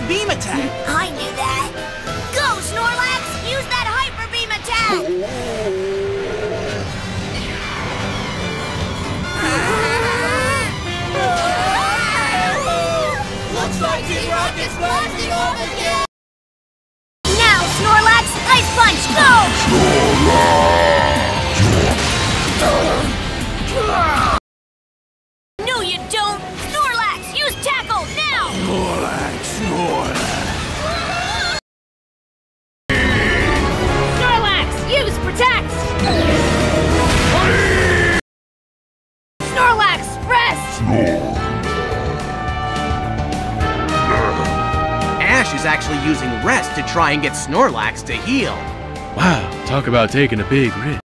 beam attack. I knew that. Go, Snorlax! Use that hyper beam attack! Looks like Team Rocket's blasting off again! Now, Snorlax, Ice Punch, go! No, you don't! Snorlax, use Tackle, now! Snorlax, use Protect! Snorlax, rest! Ash is actually using rest to try and get Snorlax to heal. Wow, talk about taking a big risk.